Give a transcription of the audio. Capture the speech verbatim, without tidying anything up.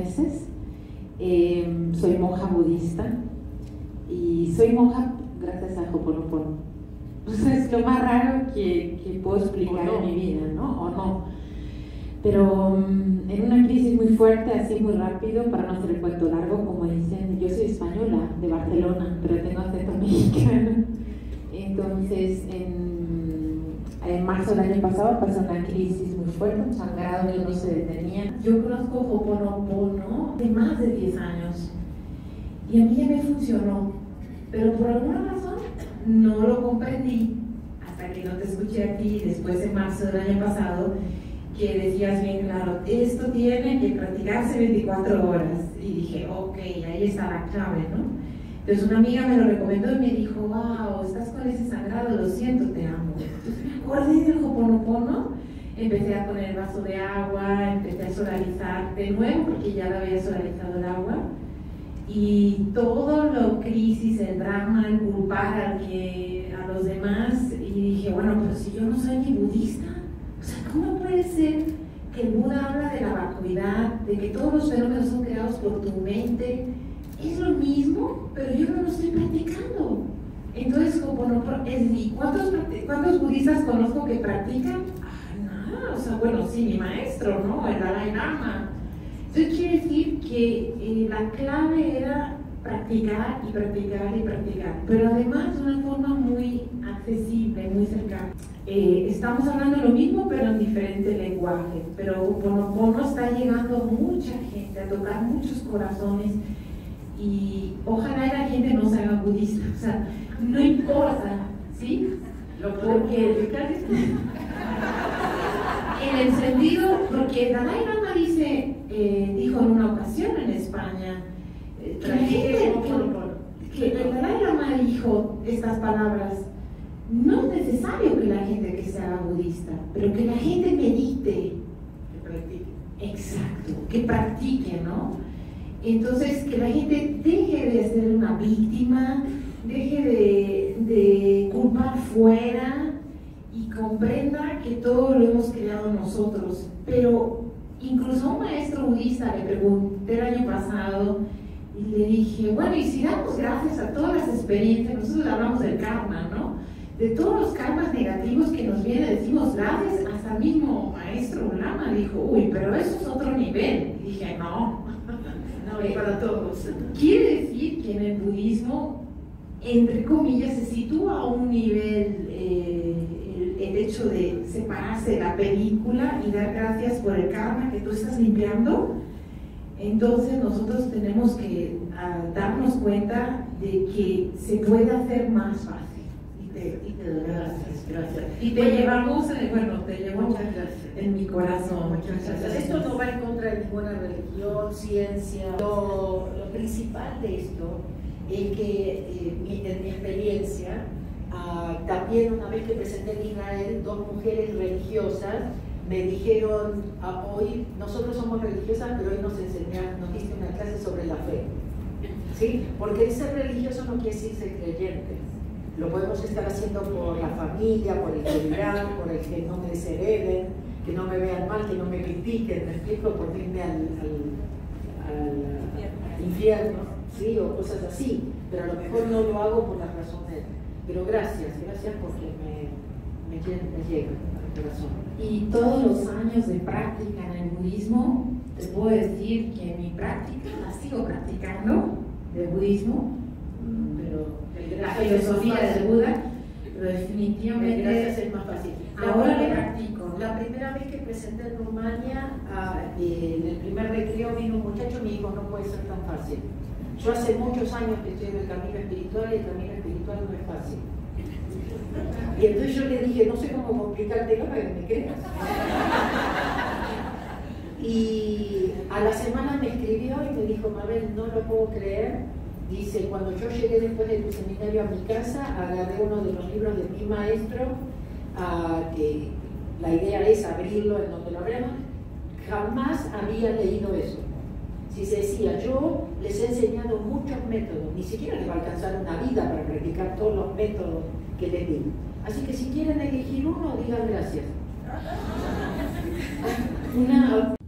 meses. Eh, soy monja budista y soy monja gracias a Ho'oponopono. Pues es lo más raro que, que puedo explicar no. en mi vida, ¿no? O no. Pero um, en una crisis muy fuerte, así muy rápido, para no hacer el cuento largo, como dicen, yo soy española, de Barcelona, pero tengo acento mexicano. Entonces, en, en marzo del año pasado pasó una crisis muy fuerte, un sangrado que no se detenía. Yo conozco Ho'oponopono de más de diez años y a mí ya me funcionó, pero por alguna razón no lo comprendí hasta que no te escuché a ti después en marzo del año pasado, que decías bien claro, esto tiene que practicarse veinticuatro horas. Y dije, ok, ahí está la clave, ¿no? Entonces una amiga me lo recomendó y me dijo, wow, estás con ese sangrado, lo siento, te amo. Entonces me acordé del Ho'oponopono, empecé a poner el vaso de agua, empecé a solarizar de nuevo, porque ya lo había solarizado el agua. Y todo lo crisis, el drama, el culpar a, que, a los demás, y dije, bueno, pero si yo no soy ni budista, o sea, ¿cómo puede ser que el Buda habla de la vacuidad, de que todos los fenómenos son creados por tu mente? Es lo mismo, pero yo no lo estoy practicando. Entonces, Ho'oponopono, ¿y cuántos, cuántos budistas conozco que practican? Ah, nada, o sea, bueno, sí, mi maestro, ¿no? El Dalai Lama. Entonces quiere decir que eh, la clave era practicar y practicar y practicar, pero además de una forma muy accesible, muy cercana. Eh, estamos hablando de lo mismo, pero en diferente lenguaje. Pero Ho'oponopono está llegando a mucha gente, a tocar muchos corazones, y ojalá la gente no se haga budista, o sea, no importa, ¿sí? Porque en el sentido, porque Dalai Lama dice, eh, dijo en una ocasión en España, eh, que, la gente, que, que el Dalai Lama dijo estas palabras: no es necesario que la gente que se haga budista, pero que la gente medite, que practique. Exacto, que practique, ¿no? Entonces, que la gente deje de ser una víctima, deje de, de culpar fuera y comprenda que todo lo hemos creado nosotros. Pero incluso a un maestro budista le pregunté el año pasado y le dije, bueno, y si damos gracias a todas las experiencias, nosotros hablamos del karma, ¿no? De todos los karmas negativos que nos vienen, decimos gracias. Hasta el mismo maestro Lama dijo, uy, pero eso es otro nivel. Y dije, no, no es para todos. Quiere decir que en el budismo, entre comillas, se sitúa a un nivel eh, el, el hecho de separarse de la película y dar gracias por el karma que tú estás limpiando. Entonces nosotros tenemos que uh, darnos cuenta de que se puede hacer más fácil. Y te, y te doy gracias, gracias. Y te llevamos, bueno, te llevamos en mi corazón. Muchas gracias. Esto no va en contra de ninguna religión, ciencia. Lo, lo principal de esto es que, eh, mi, en mi experiencia, uh, también una vez que presenté en Israel, dos mujeres religiosas me dijeron, ah, hoy nosotros somos religiosas, pero hoy nos enseñaron, nos diste una clase sobre la fe. ¿Sí? Porque el ser religioso no quiere decir ser creyente. Lo podemos estar haciendo por la familia, por el que dirán, por el que no me deshereden, que no me vean mal, que no me critiquen, me explico, por irme al, al, al infierno, ¿sí? O cosas así. Pero a lo mejor no lo hago por las razones. Pero gracias, gracias porque me, me, me llega. Y todos los años de práctica en el budismo, te puedo decir que mi práctica la sigo practicando de budismo, pero la filosofía del Buda, pero definitivamente gracias es más fácil. Ahora le practico. La primera vez que presenté en Rumania, eh, en el primer recreo vino un muchacho y me dijo, no puede ser tan fácil. Yo hace muchos años que estoy en el camino espiritual y el camino espiritual no es fácil. Y entonces yo le dije, no sé cómo complicártelo para que me creas. Y a la semana me escribió y me dijo, Mabel, no lo puedo creer. Dice, cuando yo llegué después de tu seminario a mi casa, agarré uno de los libros de mi maestro, uh, que la idea es abrirlo en donde lo abramos. Jamás había leído eso. Si se decía, yo les he enseñado muchos métodos, ni siquiera les va a alcanzar una vida para practicar todos los métodos que les digo. Así que si quieren elegir uno, digan gracias. Una